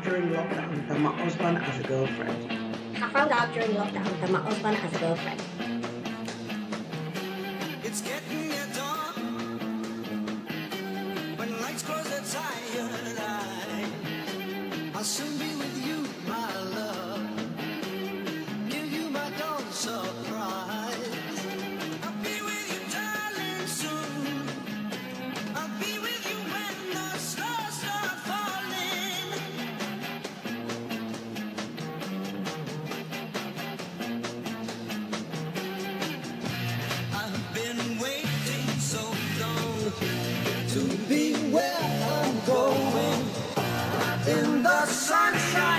out during lockdown that my husband has a girlfriend. I found out during lockdown that my husband has a girlfriend. It's getting near dawn. When lights close the tired eye, I'll soon be with you, my love. Give you my dawn surprise. I'll be with you, darling, soon. I'll be with you when the stars start falling. I've been waiting so long to be where I'm going, in the sunshine.